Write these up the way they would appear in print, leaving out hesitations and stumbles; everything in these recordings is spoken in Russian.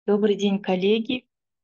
Добрый день, коллеги.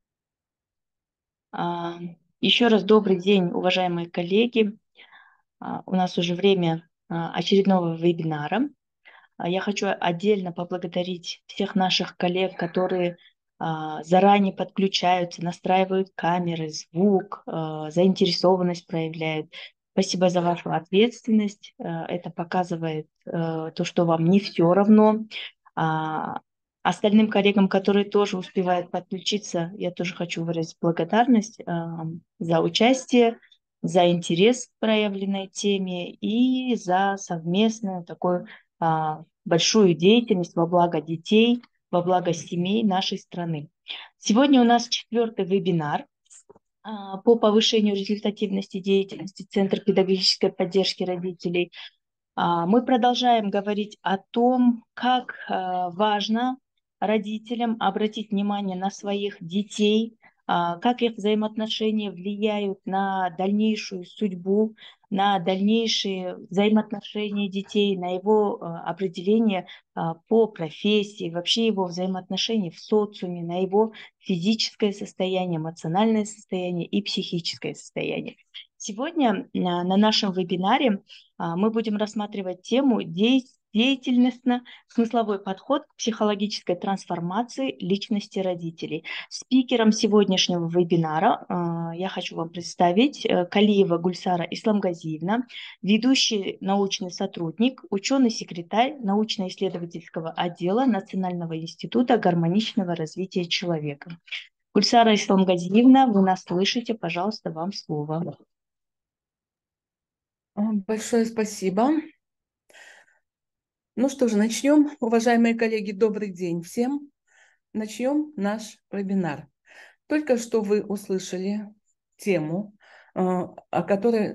А, Еще раз добрый день, уважаемые коллеги. У нас уже время очередного вебинара. Я хочу отдельно поблагодарить всех наших коллег, которые заранее подключаются, настраивают камеры, звук, заинтересованность проявляют. Спасибо за вашу ответственность. Это показывает то, что вам не все равно. А, Остальным коллегам, которые тоже успевают подключиться, я тоже хочу выразить благодарность за участие, за интерес к проявленной теме и за совместную такую большую деятельность во благо детей, во благо семей нашей страны. Сегодня у нас 4-й вебинар по повышению результативности деятельности Центра педагогической поддержки родителей. Мы продолжаем говорить о том, как важно родителям обратить внимание на своих детей, как их взаимоотношения влияют на дальнейшую судьбу, на дальнейшие взаимоотношения детей, на его определение по профессии, вообще его взаимоотношения в социуме, на его физическое состояние, эмоциональное состояние и психическое состояние. Сегодня на нашем вебинаре мы будем рассматривать тему деятельностно-смысловой подход к психологической трансформации личности родителей. Спикером сегодняшнего вебинара я хочу вам представить Калиева Гульсара Исламгазиевна, ведущий научный сотрудник, ученый-секретарь научно-исследовательского отдела Национального института гармоничного развития человека. Гульсара Исламгазиевна, вы нас слышите, пожалуйста, вам слово. Большое спасибо. Ну что же, начнем. Уважаемые коллеги, добрый день всем. Начнем наш вебинар. Только что вы услышали тему, о которой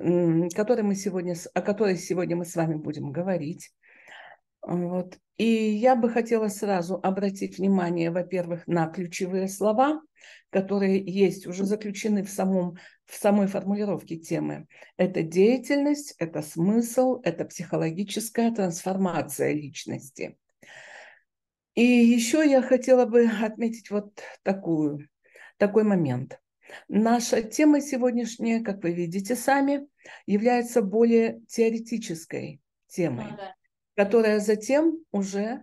сегодня мы с вами будем говорить. Вот. И я бы хотела сразу обратить внимание, во-первых, на ключевые слова, которые есть, уже заключены в самой формулировке темы. Это деятельность, это смысл, это психологическая трансформация личности. И еще я хотела бы отметить вот такой момент. Наша тема сегодняшняя, как вы видите сами, является более теоретической темой, которая затем уже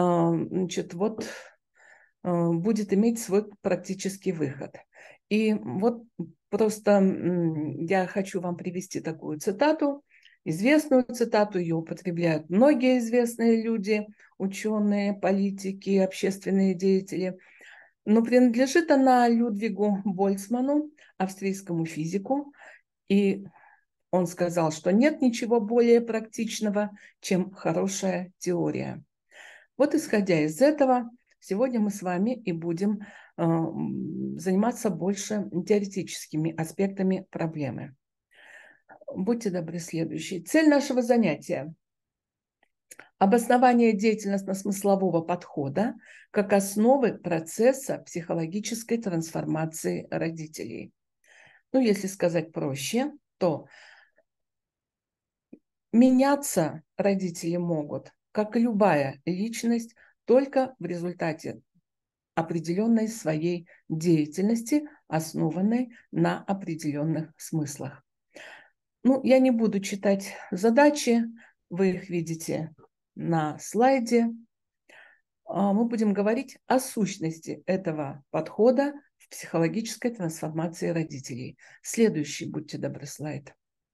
будет иметь свой практический выход. И вот просто я хочу вам привести такую цитату, известную цитату, ее употребляют многие известные люди, ученые, политики, общественные деятели, но принадлежит она Людвигу Больцману, австрийскому физику, и он сказал, что нет ничего более практичного, чем хорошая теория. Вот исходя из этого, сегодня мы с вами и будем заниматься больше теоретическими аспектами проблемы. Будьте добры, следующий. Цель нашего занятия – обоснование деятельностно-смыслового подхода как основы процесса психологической трансформации родителей. Ну, если сказать проще, то меняться родители могут, как и любая личность, только в результате определенной своей деятельности, основанной на определенных смыслах. Ну, я не буду читать задачи, вы их видите на слайде. Мы будем говорить о сущности этого подхода в психологической трансформации родителей. Следующий, будьте добры, слайд.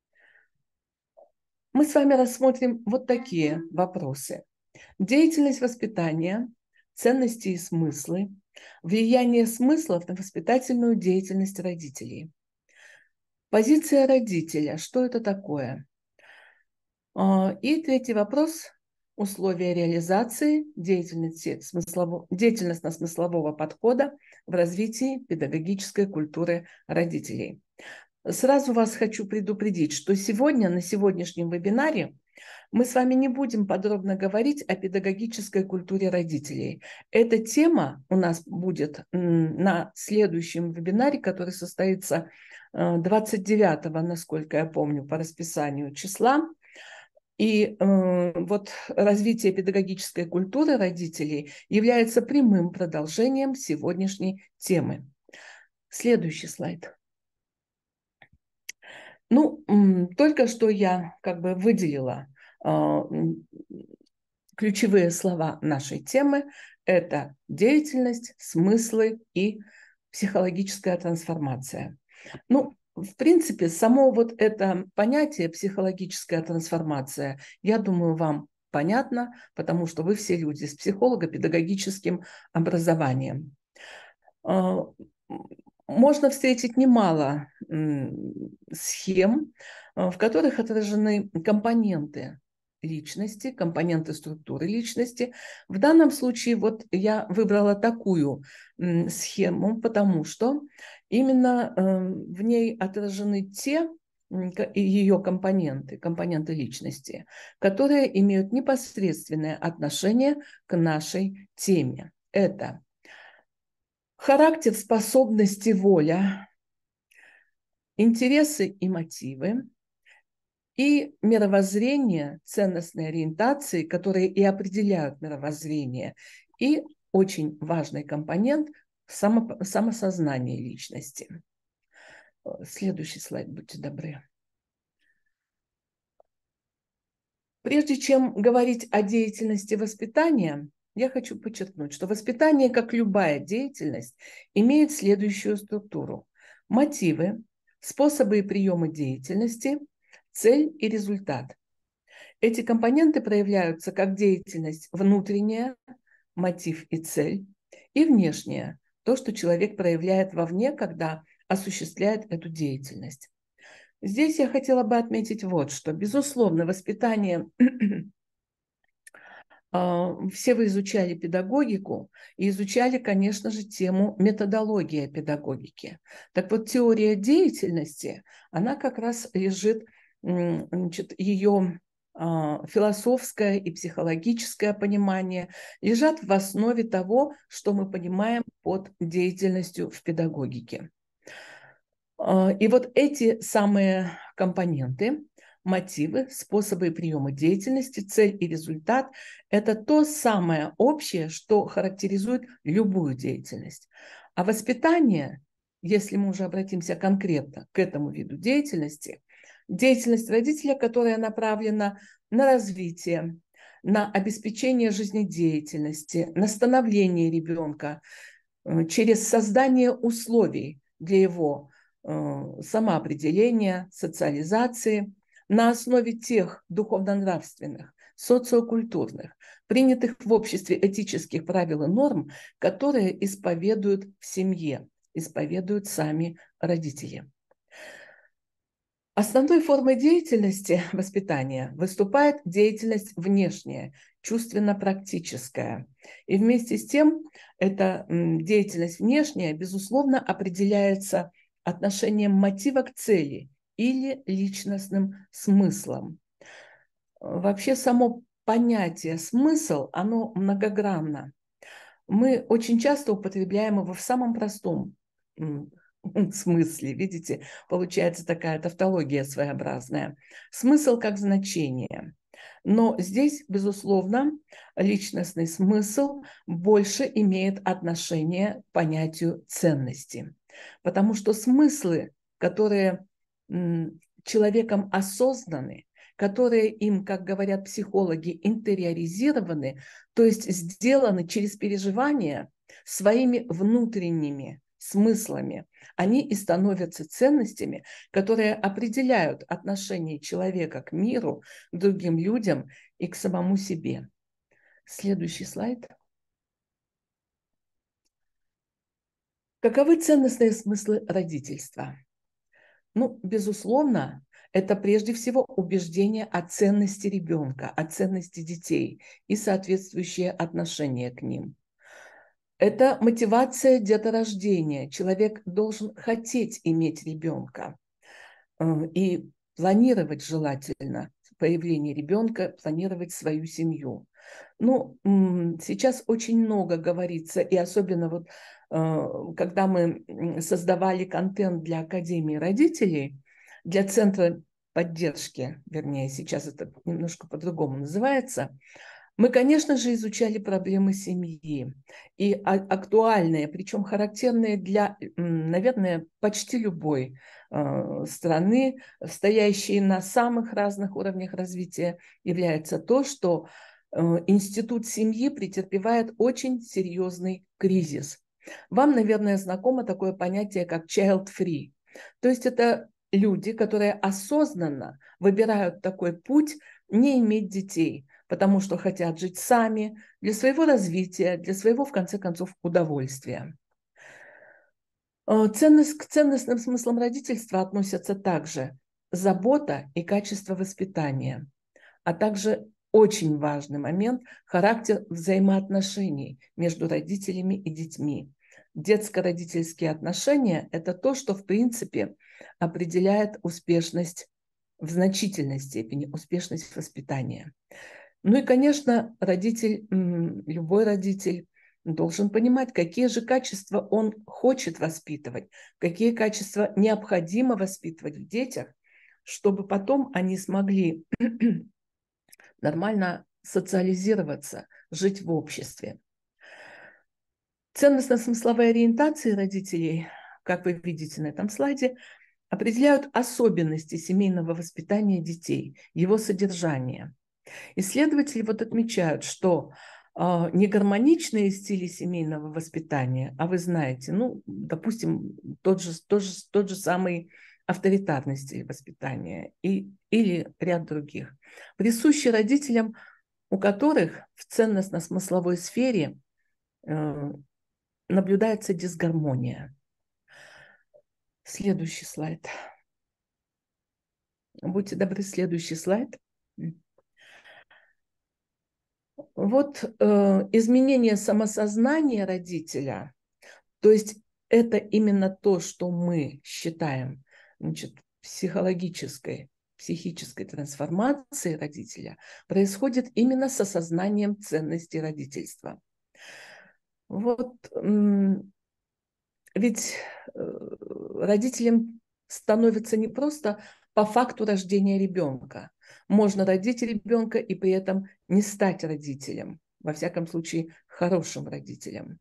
Мы с вами рассмотрим вот такие вопросы. Деятельность воспитания, ценности и смыслы, влияние смыслов на воспитательную деятельность родителей. Позиция родителя. Что это такое? И третий вопрос. Условия реализации деятельностно-смыслового подхода в развитии педагогической культуры родителей. Сразу вас хочу предупредить, что сегодня, на сегодняшнем вебинаре, мы с вами не будем подробно говорить о педагогической культуре родителей. Эта тема у нас будет на следующем вебинаре, который состоится 29-го, насколько я помню, по расписанию числа. И вот развитие педагогической культуры родителей является прямым продолжением сегодняшней темы. Следующий слайд. Ну, только что я как бы выделила ключевые слова нашей темы. Это деятельность, смыслы и психологическая трансформация. Ну, в принципе, само вот это понятие психологическая трансформация, я думаю, вам понятно, потому что вы все люди с психолого-педагогическим образованием. Можно встретить немало схем, в которых отражены компоненты личности, компоненты структуры личности. В данном случае вот я выбрала такую схему, потому что именно в ней отражены те ее компоненты, компоненты личности, которые имеют непосредственное отношение к нашей теме. Это характер, способности, воля, интересы и мотивы, и мировоззрение, ценностные ориентации, которые и определяют мировоззрение, и очень важный компонент самосознание личности. Следующий слайд, будьте добры. Прежде чем говорить о деятельности воспитания, я хочу подчеркнуть, что воспитание, как любая деятельность, имеет следующую структуру. Мотивы, способы и приемы деятельности, цель и результат. Эти компоненты проявляются как деятельность внутренняя, мотив и цель, и внешняя, то, что человек проявляет вовне, когда осуществляет эту деятельность. Здесь я хотела бы отметить вот что. Безусловно, воспитание все вы изучали педагогику и изучали, конечно же, тему методология педагогики. Так вот, теория деятельности, она как раз лежит, значит, ее философское и психологическое понимание лежат в основе того, что мы понимаем под деятельностью в педагогике. И вот эти самые компоненты, мотивы, способы и приемы деятельности, цель и результат – это то самое общее, что характеризует любую деятельность. А воспитание, если мы уже обратимся конкретно к этому виду деятельности, деятельность родителя, которая направлена на развитие, на обеспечение жизнедеятельности, на становление ребенка через создание условий для его самоопределения, социализации на основе тех духовно-нравственных, социокультурных, принятых в обществе этических правил и норм, которые исповедуют в семье, исповедуют сами родители. Основной формой деятельности воспитания выступает деятельность внешняя, чувственно-практическая. И вместе с тем эта деятельность внешняя, безусловно, определяется отношением мотива к цели или личностным смыслом. Вообще само понятие «смысл», оно многогранно. Мы очень часто употребляем его в самом простом смысле, видите, получается такая тавтология своеобразная. Смысл как значение. Но здесь, безусловно, личностный смысл больше имеет отношение к понятию ценности. Потому что смыслы, которые человеком осознаны, которые им, как говорят психологи, интериоризированы, то есть сделаны через переживания своими внутренними смыслами, они и становятся ценностями, которые определяют отношение человека к миру, к другим людям и к самому себе. Следующий слайд. Каковы ценностные смыслы родительства? Ну, безусловно, это прежде всего убеждение о ценности ребенка, о ценности детей и соответствующее отношение к ним. Это мотивация деторождения. Человек должен хотеть иметь ребенка и планировать желательно появление ребенка, планировать свою семью. Ну, сейчас очень много говорится, и особенно вот когда мы создавали контент для Академии родителей, для Центра поддержки, вернее, сейчас это немножко по-другому называется, мы, конечно же, изучали проблемы семьи, и актуальные, причем характерные для, наверное, почти любой страны, стоящей на самых разных уровнях развития, является то, что институт семьи претерпевает очень серьезный кризис. Вам, наверное, знакомо такое понятие, как child-free. То есть это люди, которые осознанно выбирают такой путь не иметь детей, потому что хотят жить сами, для своего развития, для своего, в конце концов, удовольствия. К ценностным смыслам родительства относятся также забота и качество воспитания, а также очень важный момент – характер взаимоотношений между родителями и детьми. Детско-родительские отношения – это то, что, в принципе, определяет успешность, в значительной степени успешность воспитания. Ну и, конечно, родитель, любой родитель должен понимать, какие же качества он хочет воспитывать, какие качества необходимо воспитывать в детях, чтобы потом они смогли нормально социализироваться, жить в обществе. Ценностно-смысловые ориентации родителей, как вы видите на этом слайде, определяют особенности семейного воспитания детей, его содержание. Исследователи отмечают, что негармоничные стили семейного воспитания, а вы знаете, допустим, тот же самый авторитарный стиль воспитания или ряд других, присущи родителям, у которых в ценностно-смысловой сфере наблюдается дисгармония. Следующий слайд. Будьте добры, следующий слайд. Изменение самосознания родителя, то есть это именно то, что мы считаем, психической трансформацией родителя, происходит именно с осознанием ценности родительства. Ведь родителем становится не просто по факту рождения ребенка. Можно родить ребенка и при этом не стать родителем, во всяком случае, хорошим родителем.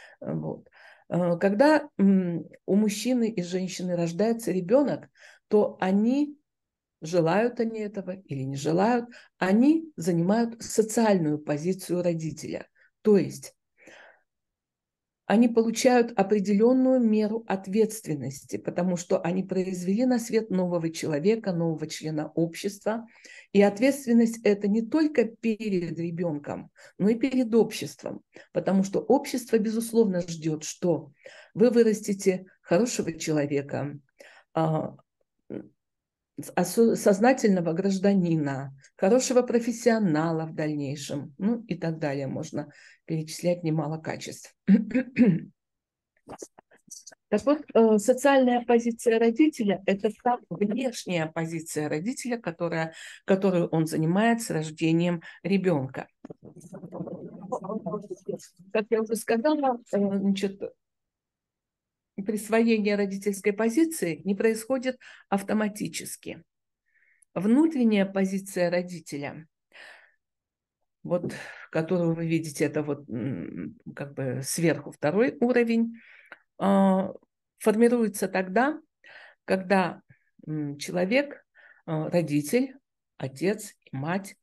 Когда у мужчины и женщины рождается ребенок, то они, желают они этого или не желают, они занимают социальную позицию родителя. То есть они получают определенную меру ответственности, потому что они произвели на свет нового человека, нового члена общества. И ответственность это не только перед ребенком, но и перед обществом, потому что общество, безусловно, ждет, что вы вырастите хорошего человека, сознательного гражданина, хорошего профессионала в дальнейшем, и так далее. Можно перечислять немало качеств. Так вот, социальная позиция родителя – это та внешняя позиция родителя, которую он занимает с рождением ребенка. Как я уже сказала, присвоение родительской позиции не происходит автоматически. Внутренняя позиция родителя, которую вы видите, это как бы сверху второй уровень, формируется тогда, когда человек, родитель, отец и мать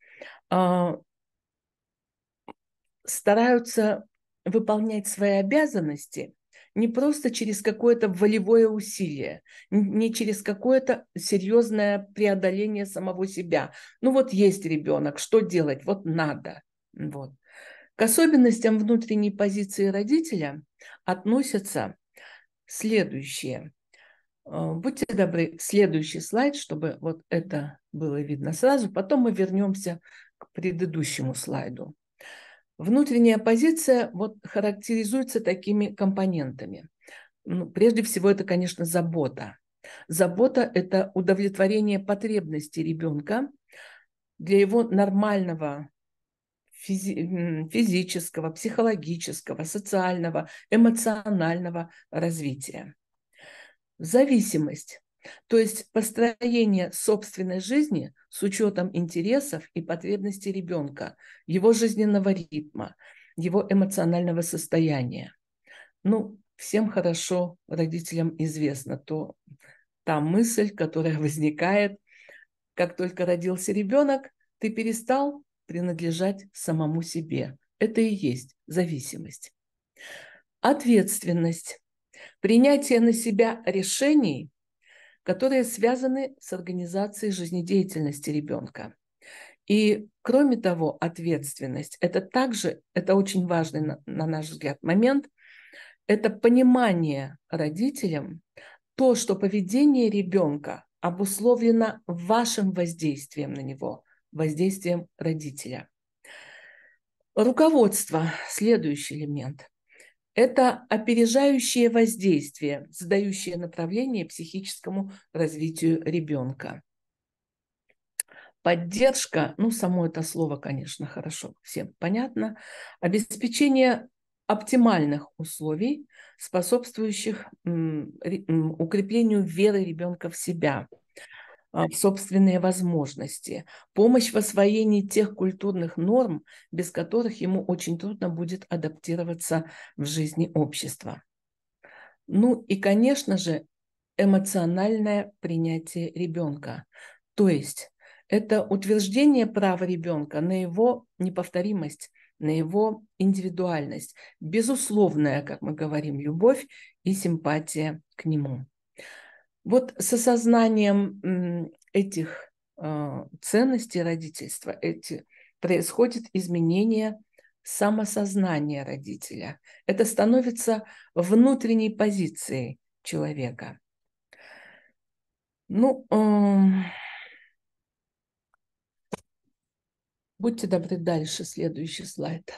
стараются выполнять свои обязанности не просто через какое-то волевое усилие, не через какое-то серьезное преодоление самого себя. Есть ребенок, что делать? Надо. К особенностям внутренней позиции родителя относятся следующие. Будьте добры, следующий слайд, чтобы это было видно сразу. Потом мы вернемся к предыдущему слайду. Внутренняя позиция характеризуется такими компонентами. Прежде всего, это, конечно, забота. Забота – это удовлетворение потребностей ребенка для его нормального физического, психологического, социального, эмоционального развития. Зависимость То есть построение собственной жизни с учетом интересов и потребностей ребенка, его жизненного ритма, его эмоционального состояния. Ну, всем хорошо, родителям известно, та мысль, которая возникает, как только родился ребенок, ты перестал принадлежать самому себе. Это и есть зависимость. Ответственность. Принятие на себя решений, которые связаны с организацией жизнедеятельности ребенка. И кроме того, ответственность – это очень важный, на наш взгляд, момент, это понимание родителям, что поведение ребенка обусловлено вашим воздействием на него, воздействием родителя. Руководство – следующий элемент. Это опережающее воздействие, задающее направление психическому развитию ребенка. Поддержка, само это слово, конечно, хорошо, всем понятно. Обеспечение оптимальных условий, способствующих укреплению веры ребенка в себя, в собственные возможности, помощь в освоении тех культурных норм, без которых ему очень трудно будет адаптироваться в жизни общества. И, конечно же, эмоциональное принятие ребенка. То есть это утверждение права ребенка на его неповторимость, на его индивидуальность, безусловная, как мы говорим, любовь и симпатия к нему. Вот с осознанием этих ценностей родительства происходит изменение самосознания родителя. Это становится внутренней позицией человека. Будьте добры, дальше, следующий слайд.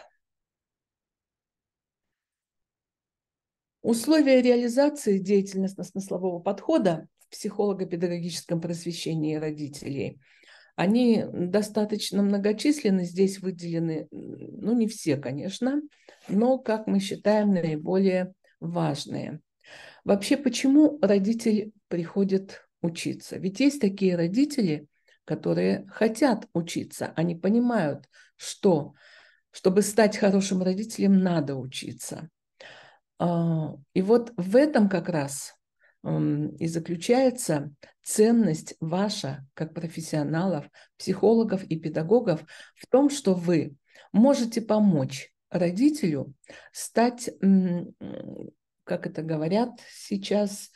Условия реализации деятельностно-смыслового подхода в психолого-педагогическом просвещении родителей, они достаточно многочисленны, здесь выделены, не все, конечно, но, как мы считаем, наиболее важные. Вообще, почему родитель приходит учиться? Ведь есть такие родители, которые хотят учиться, они понимают, что, чтобы стать хорошим родителем, надо учиться. И вот в этом как раз и заключается ценность ваша, как профессионалов, психологов и педагогов, в том, что вы можете помочь родителю стать, как это говорят сейчас,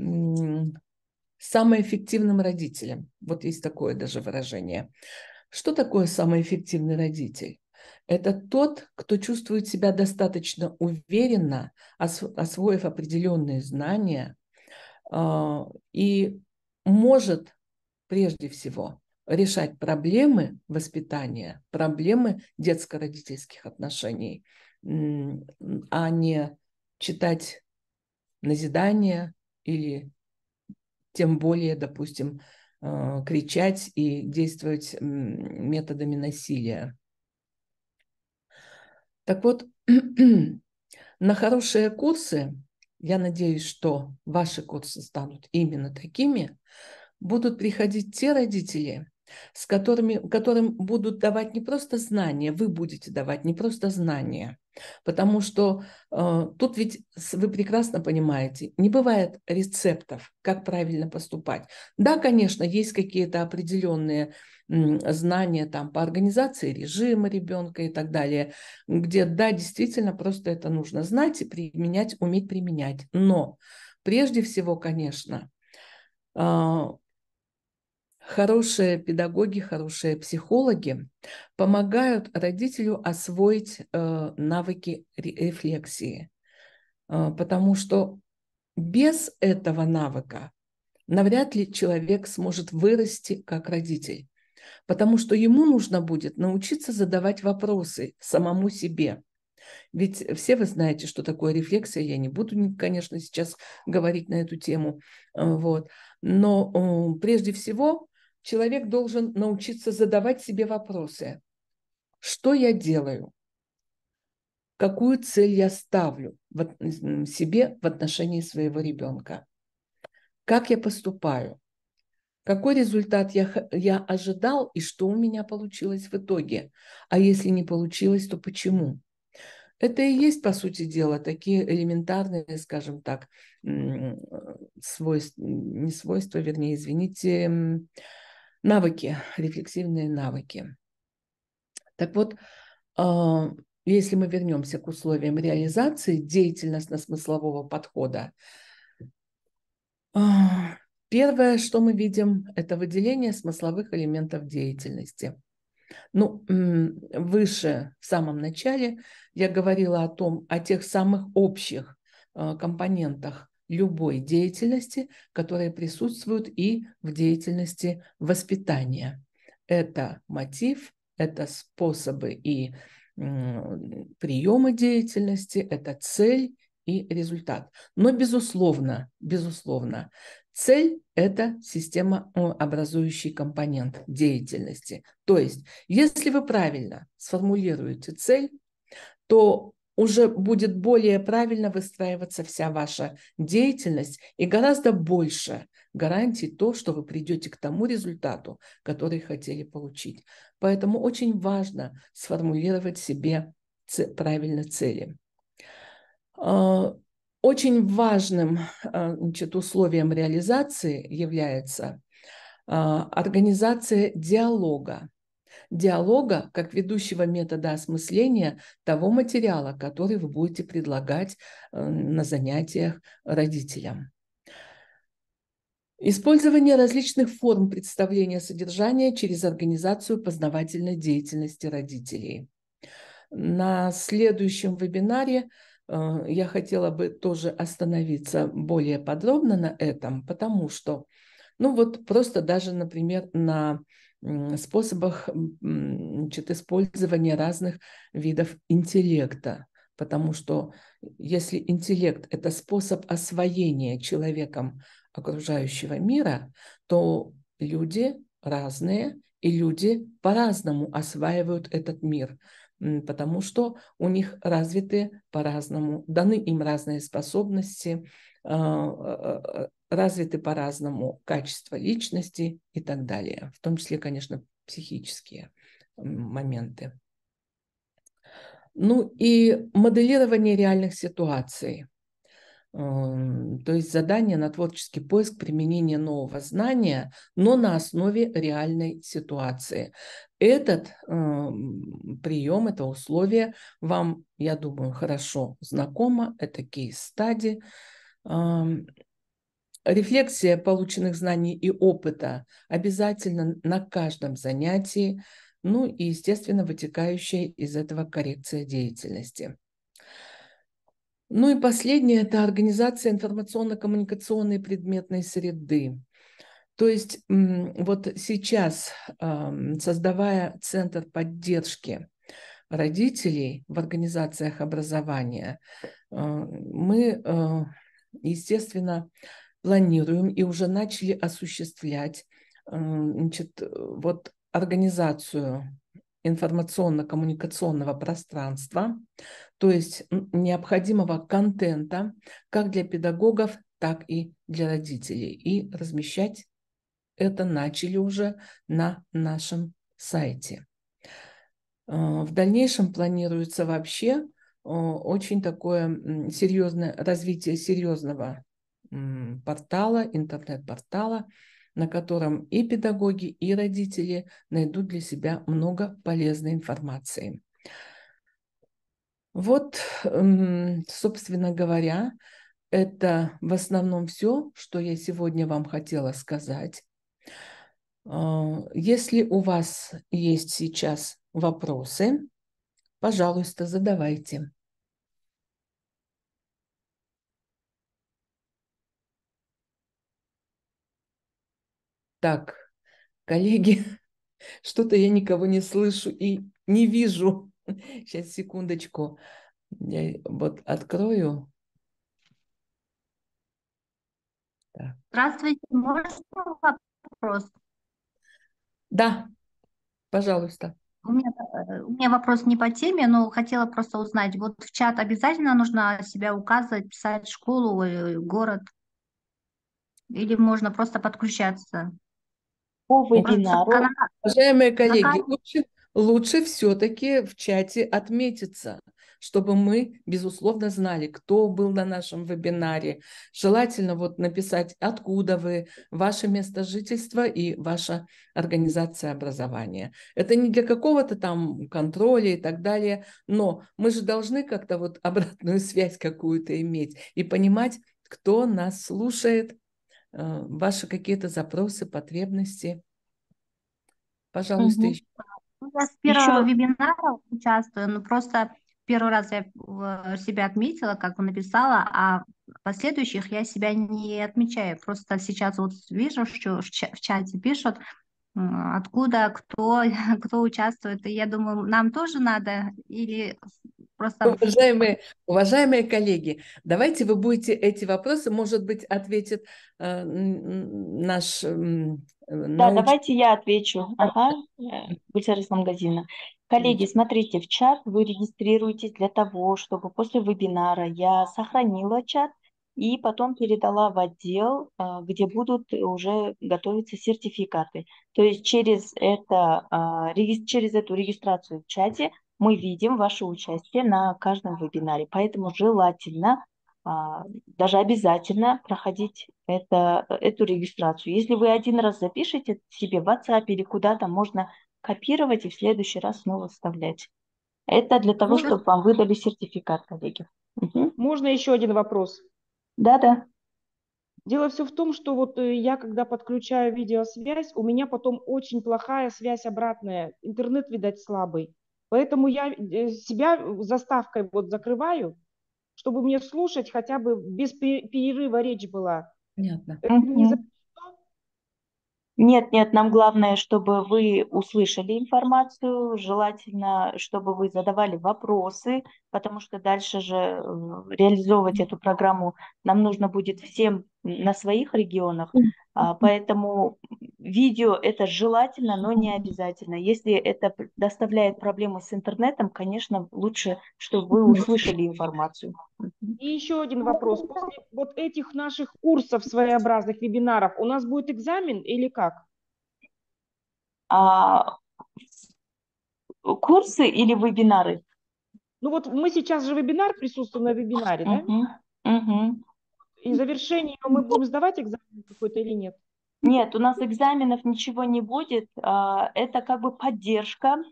самым эффективным родителем. Вот есть такое даже выражение. Что такое самый эффективный родитель? Это тот, кто чувствует себя достаточно уверенно, освоив определенные знания, и может прежде всего решать проблемы воспитания, проблемы детско-родительских отношений, а не читать назидания или тем более, допустим, кричать и действовать методами насилия. Так вот, на хорошие курсы, я надеюсь, что ваши курсы станут именно такими, будут приходить те родители, которым будут давать не просто знания, вы будете давать не просто знания, потому что тут ведь, вы прекрасно понимаете, не бывает рецептов, как правильно поступать. Да, конечно, есть какие-то определенные знания там, по организации режима ребенка и так далее, где, да, действительно, просто это нужно знать и применять, уметь применять. Но прежде всего, конечно, хорошие педагоги, хорошие психологи помогают родителю освоить навыки рефлексии, потому что без этого навыка навряд ли человек сможет вырасти как родитель, потому что ему нужно будет научиться задавать вопросы самому себе. Ведь все вы знаете, что такое рефлексия. Я не буду, конечно, сейчас говорить на эту тему. Вот. Но прежде всего человек должен научиться задавать себе вопросы. Что я делаю? Какую цель я ставлю себе в отношении своего ребенка? как я поступаю, какой результат я ожидал и что у меня получилось в итоге. А если не получилось, то почему? Это и есть, по сути дела, такие элементарные, скажем так, свойства, не свойства, вернее, извините, навыки, рефлексивные навыки. Так вот, если мы вернемся к условиям реализации деятельностно-смыслового подхода, первое, что мы видим, это выделение смысловых элементов деятельности. Ну, выше, в самом начале, я говорила о тех самых общих компонентах любой деятельности, которые присутствуют и в деятельности воспитания. Это мотив, это способы и приемы деятельности, это цель и результат. Но, безусловно, цель – это системообразующий компонент деятельности. То есть, если вы правильно сформулируете цель, то уже будет более правильно выстраиваться вся ваша деятельность и гораздо больше гарантий то, что вы придете к тому результату, который хотели получить. Поэтому очень важно сформулировать себе правильно цели. Очень важным, значит, условием реализации является организация диалога. Диалога как ведущего метода осмысления того материала, который вы будете предлагать на занятиях родителям. Использование различных форм представления содержания через организацию познавательной деятельности родителей. На следующем вебинаре я хотела бы тоже остановиться более подробно на этом, потому что, ну вот просто даже, например, на способах, значит, использования разных видов интеллекта, потому что если интеллект – это способ освоения человеком окружающего мира, то люди разные, и люди по-разному осваивают этот мир, потому что у них развиты по-разному, даны им разные способности, развиты по-разному качества личности и так далее, в том числе, конечно, психические моменты. Ну и моделирование реальных ситуаций. То есть задание на творческий поиск применения нового знания, но на основе реальной ситуации. Этот прием, это условие вам, я думаю, хорошо знакомо. Это кейс-стади. Рефлексия полученных знаний и опыта обязательно на каждом занятии, ну и, естественно, вытекающая из этого коррекция деятельности. Ну и последнее – это организация информационно-коммуникационной предметной среды. То есть вот сейчас, создавая центр поддержки родителей в организациях образования, мы, естественно, планируем и уже начали осуществлять, значит, вот организацию информационно-коммуникационного пространства, то есть необходимого контента как для педагогов, так и для родителей. И размещать это начали уже на нашем сайте. В дальнейшем планируется вообще очень такое серьезное развитие серьезного портала, интернет-портала, на котором и педагоги, и родители найдут для себя много полезной информации. Вот, собственно говоря, это в основном все, что я сегодня вам хотела сказать. Если у вас есть сейчас вопросы, пожалуйста, задавайте. Так, коллеги, что-то я никого не слышу и не вижу. Сейчас, секундочку. Я вот открою. Так. Здравствуйте, можно вопрос? Да, пожалуйста. У меня вопрос не по теме, но хотела просто узнать, вот в чат обязательно нужно себя указывать, писать школу, город? Или можно просто подключаться? По Ну, вебинару, уважаемые На коллеги, лучше все-таки в чате отметиться, чтобы мы, безусловно, знали, кто был на нашем вебинаре. Желательно вот написать, откуда вы, ваше место жительства и ваша организация образования. Это не для какого-то там контроля и так далее, но мы же должны как-то вот обратную связь какую-то иметь и понимать, кто нас слушает, ваши какие-то запросы, потребности. Пожалуйста, мгм. еще. Я с первого Еще, вебинара участвую, но просто первый раз я себя отметила, как бы написала, а последующих я себя не отмечаю. Просто сейчас вот вижу, что в чате пишут, откуда, кто, кто участвует, и я думаю, нам тоже надо или просто... Уважаемые коллеги, давайте вы будете эти вопросы, может быть, ответит наш да, научный. давайте я отвечу. Ага, Гульсара из магазина. Коллеги, смотрите, в чат вы регистрируетесь для того, чтобы после вебинара я сохранила чат и потом передала в отдел, где будут уже готовиться сертификаты. То есть через эту регистрацию в чате мы видим ваше участие на каждом вебинаре. Поэтому желательно даже обязательно проходить эту регистрацию. Если вы один раз запишете себе в WhatsApp или куда-то, можно копировать и в следующий раз снова вставлять. Это для того, Можно, чтобы вам выдали сертификат, коллеги. Мгм. можно еще один вопрос? Да-да. Дело все в том, что вот я, когда подключаю видеосвязь, у меня потом очень плохая связь обратная. Интернет, видать, слабый. Поэтому я себя заставкой вот закрываю, чтобы мне слушать хотя бы без перерыва речь была. Понятно. Это не Мгм. запрещено? Нет, нет, нам главное, чтобы вы услышали информацию, желательно, чтобы вы задавали вопросы, потому что дальше же реализовывать эту программу нам нужно будет всем на своих регионах, поэтому видео это желательно, но не обязательно. Если это доставляет проблемы с интернетом, конечно, лучше, чтобы вы услышали информацию. Мгм. И еще один вопрос. После вот этих наших курсов своеобразных вебинаров у нас будет экзамен или как? А курсы или вебинары? Ну вот мы сейчас же вебинар, присутствуем на вебинаре, да? Мгм. Мгм. И в завершении мы будем сдавать экзамен какой-то или нет? Нет, у нас экзаменов ничего не будет. Это как бы поддержка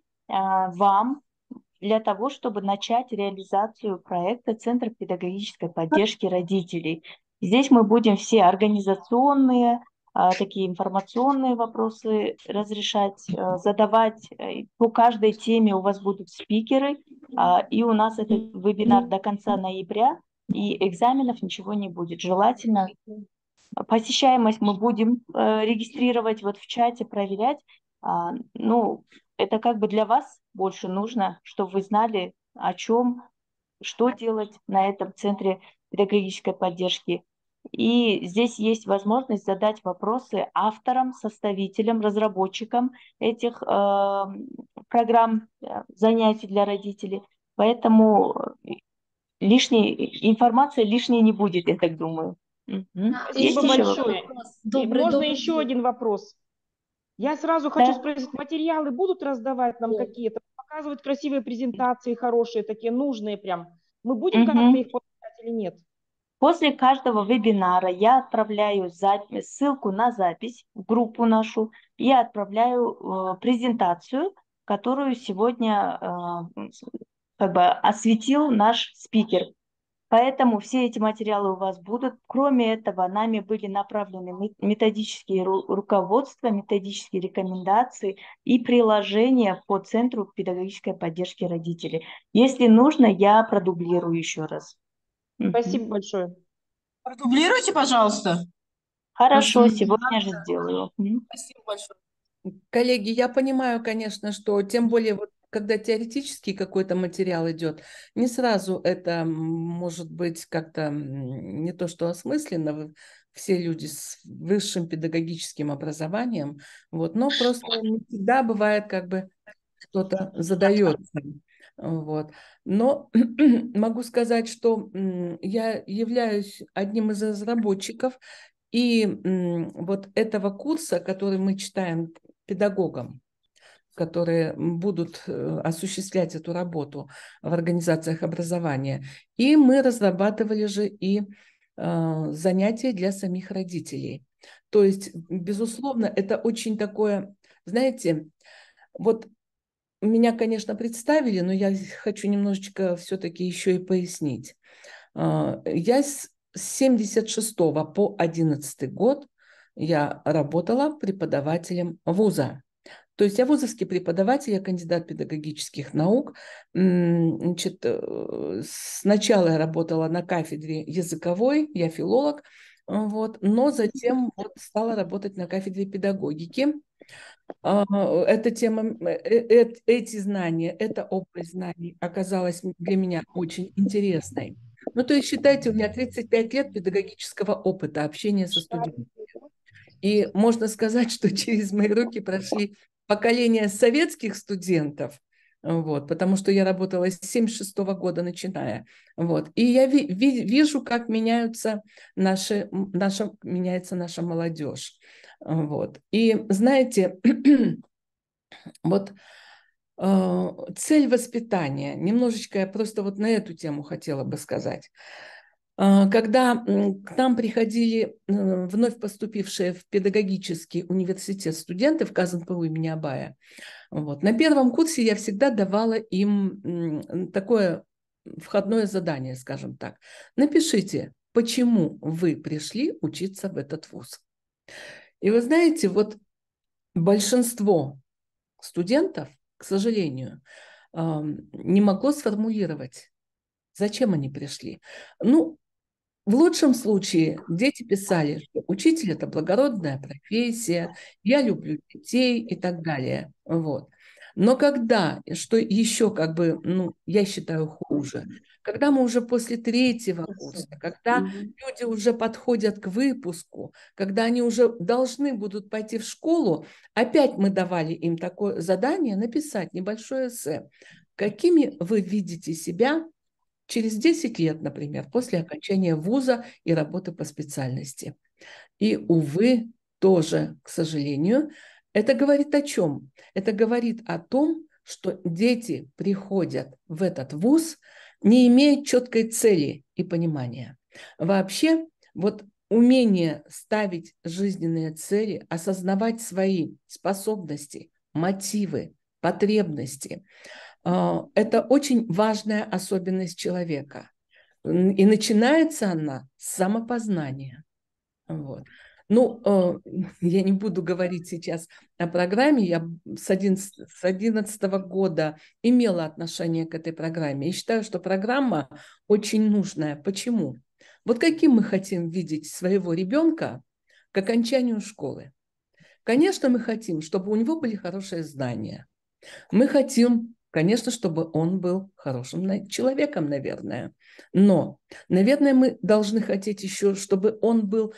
вам для того, чтобы начать реализацию проекта Центра педагогической поддержки родителей. Здесь мы будем все организационные, такие информационные вопросы разрешать, задавать. По каждой теме у вас будут спикеры, и у нас этот вебинар до конца ноября, и экзаменов ничего не будет. Желательно посещаемость мы будем регистрировать вот в чате, проверять. Ну, это как бы для вас больше нужно, чтобы вы знали, о чем, что делать на этом центре педагогической поддержки. И здесь есть возможность задать вопросы авторам, составителям, разработчикам этих программ занятий для родителей. Поэтому лишней информации лишней не будет, я так думаю. Мгм. Есть Спасибо еще вопросы? большое. И можно еще один вопрос? Я сразу хочу Да. спросить, материалы будут раздавать нам какие-то, показывать красивые презентации, хорошие, такие нужные прям. Мы будем как-то Мгм. их получать или нет? После каждого вебинара я отправляю ссылку на запись в группу нашу. Я отправляю презентацию, которую сегодня как бы осветил наш спикер. Поэтому все эти материалы у вас будут. Кроме этого, нами были направлены методические руководства, методические рекомендации и приложения по Центру педагогической поддержки родителей. Если нужно, я продублирую еще раз. Спасибо Мгм. большое. Продублируйте, пожалуйста. Хорошо, Просто сегодня же сделаю. Мгм. спасибо большое. Коллеги, я понимаю, конечно, что тем более вот когда теоретический какой-то материал идет, не сразу это может быть как-то не то что осмысленно, все люди с высшим педагогическим образованием, вот, но просто не всегда бывает как бы что-то задается. Вот. Но могу сказать, что я являюсь одним из разработчиков И вот этого курса, который мы читаем педагогам, которые будут осуществлять эту работу в организациях образования. И мы разрабатывали же и занятия для самих родителей. То есть, безусловно, это очень такое, знаете, вот меня, конечно, представили, но я хочу немножечко все-таки еще и пояснить. Я с 76 по 11 год я работала преподавателем вуза. То есть я вузовский преподаватель, я кандидат педагогических наук. Значит, сначала я работала на кафедре языковой, я филолог, вот, но затем вот стала работать на кафедре педагогики. Эта тема, эти знания, эта область знаний оказалась для меня очень интересной. Ну, то есть, считайте, у меня 35 лет педагогического опыта общения со студентами. И можно сказать, что через мои руки прошли поколения советских студентов, вот, потому что я работала с 1976 года начиная. Вот, и я вижу, как меняется наша молодежь. Вот. И знаете, вот цель воспитания, немножечко я просто вот на эту тему хотела бы сказать. Когда к нам приходили вновь поступившие в педагогический университет студенты в КазНПУ имени Абая, вот, на первом курсе я всегда давала им такое входное задание, скажем так. Напишите, почему вы пришли учиться в этот вуз. И вы знаете, вот большинство студентов, к сожалению, не могло сформулировать, зачем они пришли. Ну, в лучшем случае дети писали, что учитель – это благородная профессия, я люблю детей и так далее. Вот. Но когда, что еще как бы, ну, я считаю хуже, когда мы уже после третьего курса, когда люди уже подходят к выпуску, когда они уже должны будут пойти в школу, опять мы давали им такое задание написать небольшое эссе. Какими вы видите себя через 10 лет, например, после окончания вуза и работы по специальности? И, увы, тоже, к сожалению, это говорит о чем? Это говорит о том, что дети приходят в этот вуз, не имея четкой цели и понимания. Вообще, вот умение ставить жизненные цели, осознавать свои способности, мотивы, потребности – это очень важная особенность человека. И начинается она с самопознания. Вот. Ну, я не буду говорить сейчас о программе. Я с 11 года имела отношение к этой программе. И считаю, что программа очень нужная. Почему? Вот каким мы хотим видеть своего ребенка к окончанию школы? Конечно, мы хотим, чтобы у него были хорошие знания. Мы хотим, конечно, чтобы он был хорошим человеком, наверное. Но, наверное, мы должны хотеть еще, чтобы он был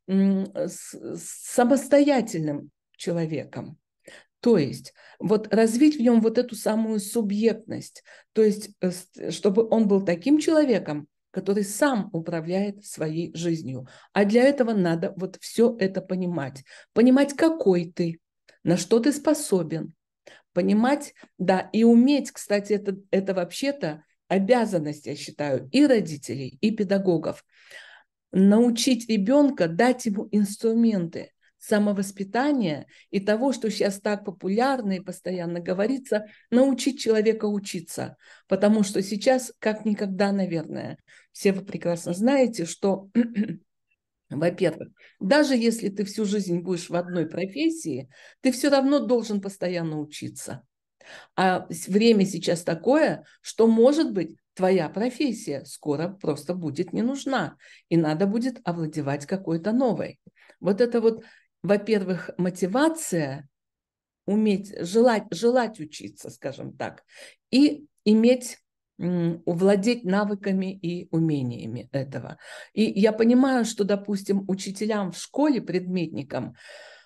самостоятельным человеком. То есть вот развить в нем вот эту самую субъектность. То есть чтобы он был таким человеком, который сам управляет своей жизнью. А для этого надо вот все это понимать. Понимать, какой ты, на что ты способен. Понимать, да, и уметь, кстати, это вообще-то обязанность, я считаю, и родителей, и педагогов. Научить ребенка, дать ему инструменты самовоспитания и того, что сейчас так популярно и постоянно говорится, научить человека учиться. Потому что сейчас, как никогда, наверное, все вы прекрасно знаете, что, во-первых, даже если ты всю жизнь будешь в одной профессии, ты все равно должен постоянно учиться. А время сейчас такое, что, может быть, твоя профессия скоро просто будет не нужна, и надо будет овладевать какой-то новой. Вот это вот, во-первых, мотивация, уметь, желать учиться, скажем так, и иметь, владеть навыками и умениями этого. И я понимаю, что, допустим, учителям в школе, предметникам,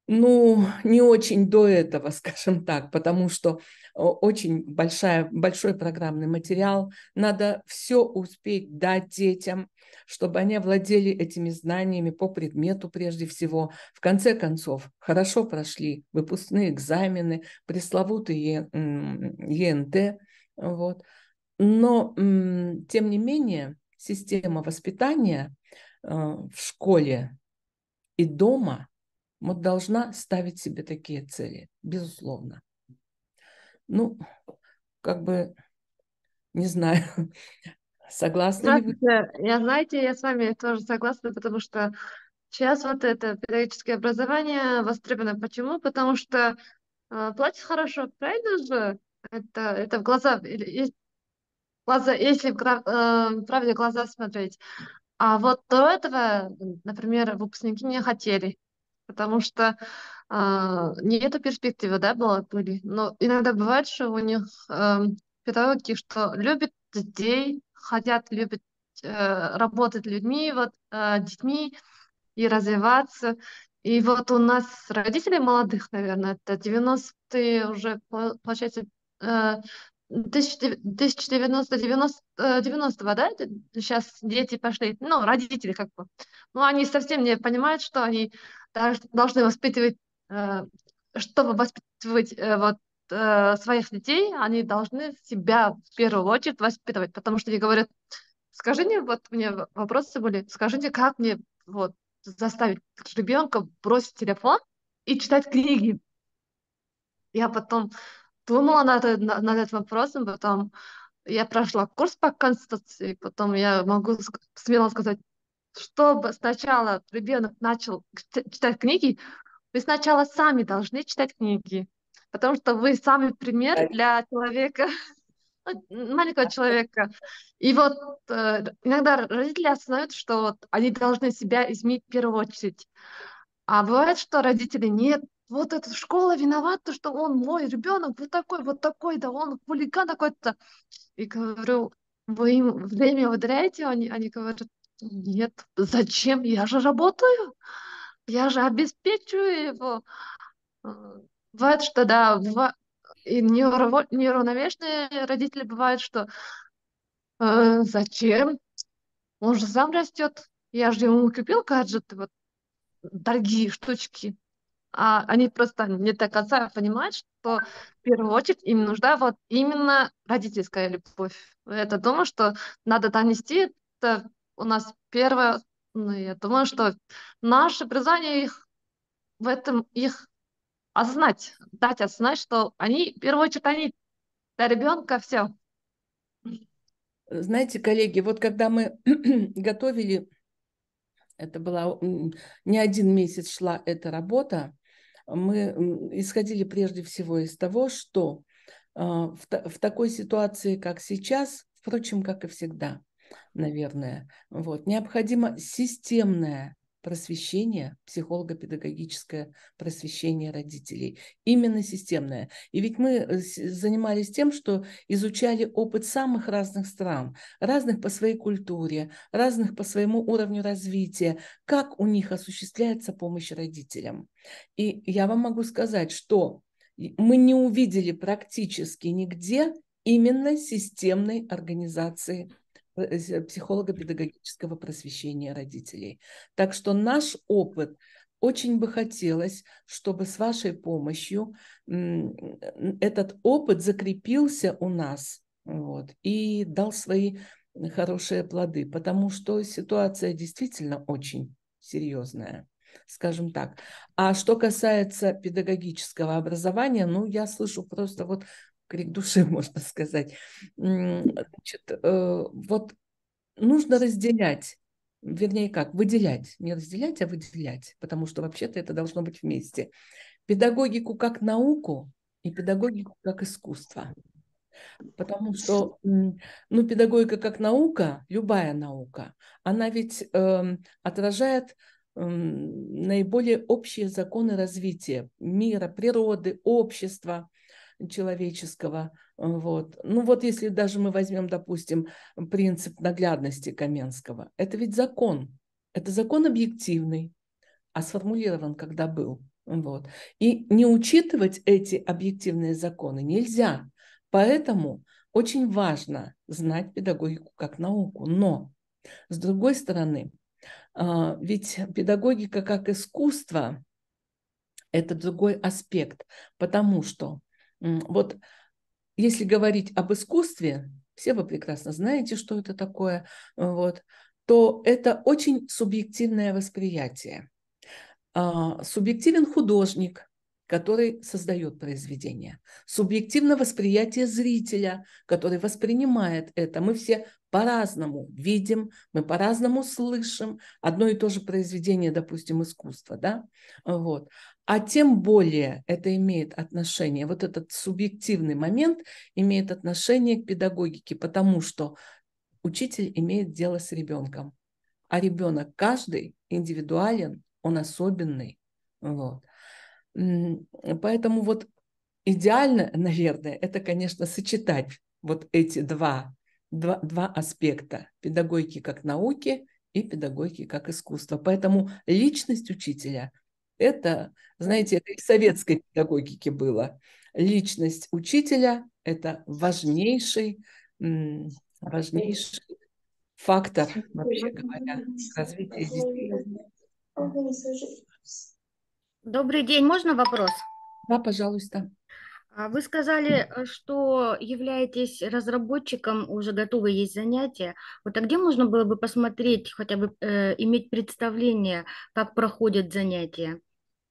Ну, не очень до этого, скажем так, потому что очень большой программный материал. Надо все успеть дать детям, чтобы они овладели этими знаниями по предмету прежде всего. В конце концов, хорошо прошли выпускные экзамены, пресловутые ЕНТ. Вот. Но, тем не менее, система воспитания в школе и дома вот должна ставить себе такие цели, безусловно. Ну, как бы, не знаю, согласны ли вы? Здравствуйте. Знаете, я с вами тоже согласна, потому что сейчас вот это педагогическое образование востребовано. Почему? Потому что платят хорошо, правильно же? Это в глаза, если правде глаза смотреть. А вот до этого, например, выпускники не хотели, потому что нету перспективы, да, были. Но иногда бывает, что у них педагоги, что любят детей, любят работать с людьми, детьми и развиваться. И вот у нас родители молодых, наверное, это 90-е уже, получается, 1990-го, да, сейчас дети пошли, ну, родители как бы. Ну, они совсем не понимают, что они должны воспитывать, э, чтобы воспитывать своих детей, они должны себя в первую очередь воспитывать, потому что они говорят, скажите, вот мне вопросы были, скажите, как мне вот заставить ребенка бросить телефон и читать книги? Я потом думала над этим вопросом, потом я прошла курс по конституции, потом я могу смело сказать, чтобы сначала ребенок начал читать книги, вы сначала сами должны читать книги, потому что вы сами пример для человека, маленького человека. И вот иногда родители осознают, что вот они должны себя изменить в первую очередь. А бывает, что родители нет, вот эта школа виновата, что он мой ребенок, вот такой, да он хулиган такой-то. И говорю, вы им время уделяете? Они говорят, нет, зачем? Я же работаю, я же обеспечиваю его. Бывает, что да, и неуравновешенные родители бывают, что зачем? Он же сам растет. Я же ему купил гаджеты, вот дорогие штучки. А они просто не до конца понимают, что в первую очередь им нужна вот именно родительская любовь. Я думаю, что надо донести это у нас первое. Ну, я думаю, что наше образование их в этом их осознать, дать осознать, что они, в первую очередь, они для ребенка все. Знаете, коллеги, вот когда мы готовили, это была не один месяц шла эта работа, мы исходили прежде всего из того, что в такой ситуации, как сейчас, впрочем, как и всегда, наверное, вот, необходимо системное просвещение, психолого-педагогическое просвещение родителей. Именно системное. И ведь мы занимались тем, что изучали опыт самых разных стран, разных по своей культуре, разных по своему уровню развития, как у них осуществляется помощь родителям. И я вам могу сказать, что мы не увидели практически нигде именно системной организации психолого-педагогического просвещения родителей. Так что наш опыт очень бы хотелось, чтобы с вашей помощью этот опыт закрепился у нас, вот, и дал свои хорошие плоды, потому что ситуация действительно очень серьезная, скажем так. А что касается педагогического образования, ну, я слышу просто вот крик души, можно сказать. Значит, вот нужно разделять, вернее как, выделять, не разделять, а выделять, потому что вообще-то это должно быть вместе. Педагогику как науку и педагогику как искусство. Потому что, ну, педагогика как наука, любая наука, она ведь отражает наиболее общие законы развития мира, природы, общества человеческого. Вот. Ну вот если даже мы возьмем, допустим, принцип наглядности Каменского, это ведь закон. Это закон объективный, а сформулирован когда был? Вот. И не учитывать эти объективные законы нельзя. Поэтому очень важно знать педагогику как науку. Но, с другой стороны, ведь педагогика как искусство – это другой аспект, потому что вот если говорить об искусстве, все вы прекрасно знаете, что это такое, вот, то это очень субъективное восприятие. Субъективен художник, который создает произведение. Субъективно восприятие зрителя, который воспринимает это. Мы все по-разному видим, мы по-разному слышим одно и то же произведение, допустим, искусства, да? Вот. А тем более это имеет отношение, вот этот субъективный момент имеет отношение к педагогике, потому что учитель имеет дело с ребенком, а ребенок каждый индивидуален, он особенный. Вот. Поэтому вот идеально, наверное, это, конечно, сочетать вот эти два аспекта – педагогики как науки и педагогики как искусства. Поэтому личность учителя – это, знаете, это и в советской педагогике было. Личность учителя – это важнейший фактор, вообще говоря, развития детей. Добрый день, можно вопрос? Да, пожалуйста. Вы сказали, что являетесь разработчиком, уже готовы есть занятия. Вот а где можно было бы посмотреть, хотя бы иметь представление, как проходят занятия?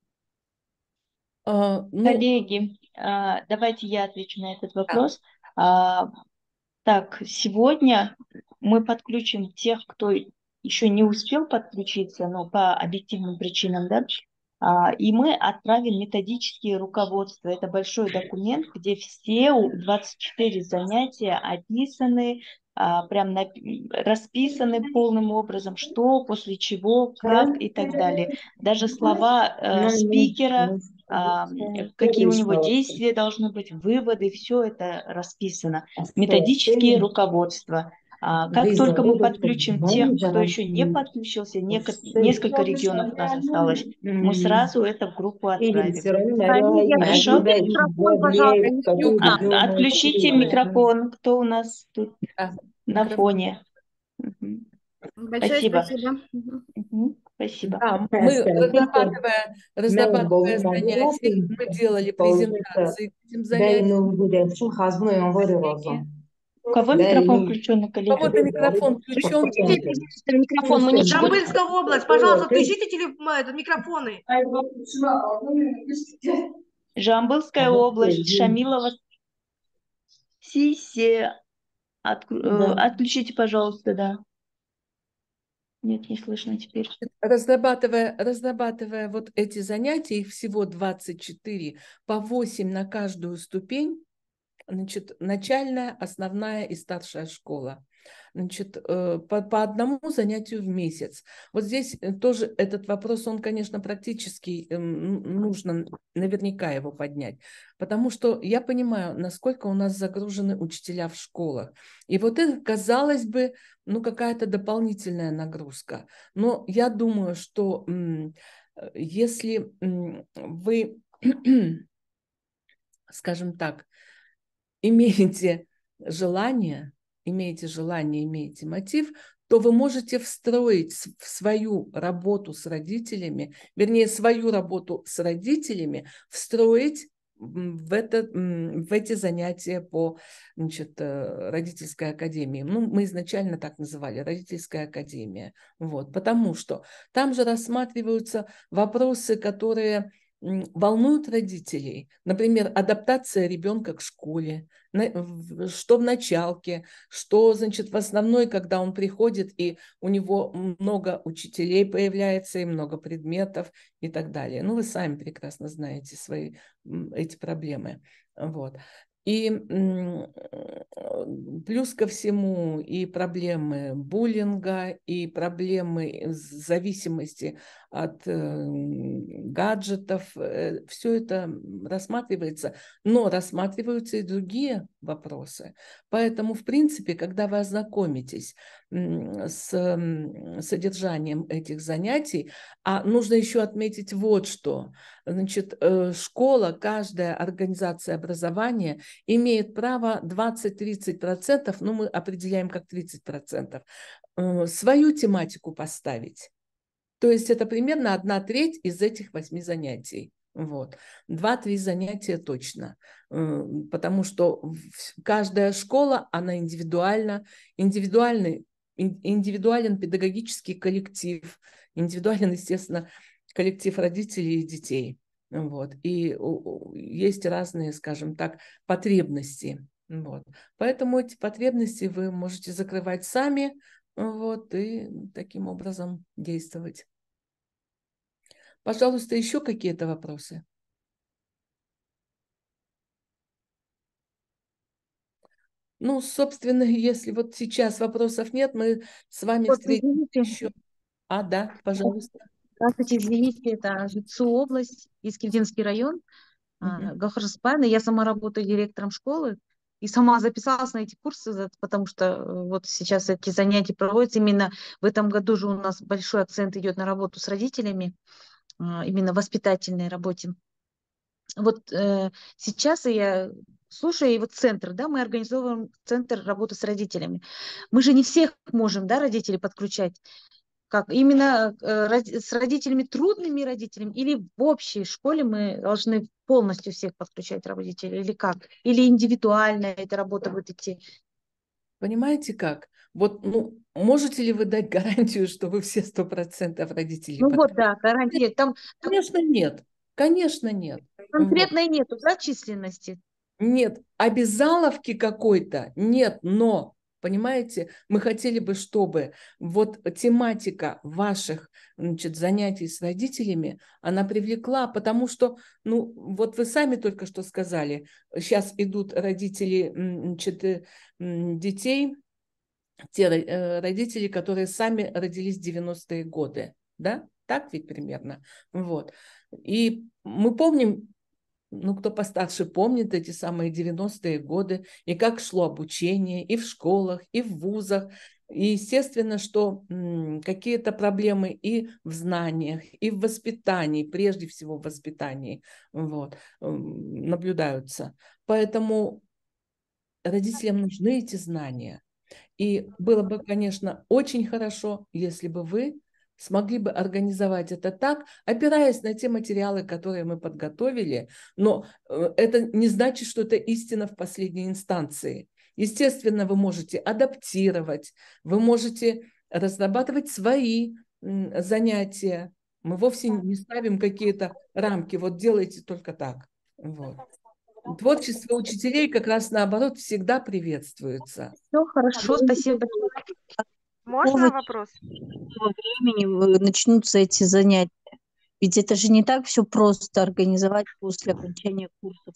Коллеги, давайте я отвечу на этот вопрос. Так, сегодня мы подключим тех, кто еще не успел подключиться, но по объективным причинам, да, и мы отправим методические руководства. Это большой документ, где все 24 занятия описаны, прям расписаны полным образом, что, после чего, как и так далее. Даже слова спикера, какие у него действия должны быть, выводы, все это расписано. Методические руководства. Как только мы подключим тех, кто еще не подключился, несколько регионов у нас осталось, мы сразу это в группу отправим. Хорошо? Микрофон, пожалуйста, не слышно. Отключите микрофон. Кто у нас тут на фоне? Большое Спасибо. Спасибо. Да, мы, разрабатывая занятия, мы делали презентации к этим занятиям. У кого микрофон включен, коллеги? У кого-то микрофон включен. Микрофон, мы не Жамбыльская область, пожалуйста, включите микрофоны. Жамбылская область, Шамилова. Сисе. Отключите, пожалуйста, да. Нет, не слышно теперь. Разрабатывая вот эти занятия, их всего 24, по 8 на каждую ступень, значит, начальная, основная и старшая школа. Значит, по одному занятию в месяц. Вот здесь тоже этот вопрос, он, конечно, практически нужно наверняка его поднять, потому что я понимаю, насколько у нас загружены учителя в школах. И вот это, казалось бы, ну, какая-то дополнительная нагрузка. Но я думаю, что если вы, скажем так, имеете желание, имеете мотив, то вы можете встроить в свою работу с родителями, вернее, свою работу с родителями, встроить в эти занятия по, значит, родительской академии. Ну, мы изначально так называли, родительская академия. Вот, потому что там же рассматриваются вопросы, которые волнуют родителей. Например, адаптация ребенка к школе, что в началке, что, значит, в основной, когда он приходит, и у него много учителей появляется, и много предметов и так далее. Ну, вы сами прекрасно знаете эти проблемы. Вот. И плюс ко всему и проблемы буллинга, и проблемы зависимости от гаджетов, все это рассматривается, но рассматриваются и другие вопросы. Поэтому, в принципе, когда вы ознакомитесь содержанием этих занятий. А нужно еще отметить вот что. Значит, школа, каждая организация образования имеет право 20-30%, ну мы определяем как 30%, свою тематику поставить. То есть это примерно 1/3 из этих 8 занятий. Вот. 2-3 занятия точно, потому что каждая школа, она индивидуальна, индивидуален педагогический коллектив, индивидуален, естественно, коллектив родителей и детей. Вот. И есть разные, скажем так, потребности. Вот. Поэтому эти потребности вы можете закрывать сами, вот, и таким образом действовать. Пожалуйста, еще какие-то вопросы? Ну, собственно, если вот сейчас вопросов нет, мы с вами Вот, встретимся извините, еще. Да, пожалуйста. здравствуйте, извините, это Житсу область, Искитинский район, Галхарспайна. Я сама работаю директором школы и сама записалась на эти курсы, потому что вот сейчас эти занятия проводятся. Именно в этом году же у нас большой акцент идет на работу с родителями, именно воспитательной работе. Вот сейчас я слушаю, и вот центр, да, мы организовываем центр работы с родителями. Мы же не всех можем, да, родителей подключать. Как именно с родителями, трудными родителями, или в общей школе мы должны полностью всех подключать родителей, или как? Или индивидуально эта работа будет идти? Понимаете как? Вот, ну, можете ли вы дать гарантию, что вы все 100% родителей Ну вот, подключите? да, гарантия. Там Конечно, нет. Конечно, нет. Вот. конкретной нету, да, численности? Нет, обязаловки какой-то нет, но, понимаете, мы хотели бы, чтобы вот тематика ваших, значит, занятий с родителями, она привлекла, потому что, ну, вот вы сами только что сказали, сейчас идут родители, значит, детей, те родители, которые сами родились в 90-е годы, да? Так ведь примерно, вот. И мы помним, ну, кто постарше помнит эти самые 90-е годы, и как шло обучение и в школах, и в вузах. И естественно, что какие-то проблемы и в знаниях, и в воспитании, прежде всего в воспитании, вот, наблюдаются. Поэтому родителям нужны эти знания. И было бы, конечно, очень хорошо, если бы вы смогли бы организовать это так, опираясь на те материалы, которые мы подготовили, но это не значит, что это истина в последней инстанции. Естественно, вы можете адаптировать, вы можете разрабатывать свои занятия. Мы вовсе не ставим какие-то рамки, вот делайте только так. Вот. Творчество учителей как раз наоборот всегда приветствуется. Все хорошо, спасибо. Можно вопрос? Какого времени начнутся эти занятия? Ведь это же не так все просто организовать после окончания курсов.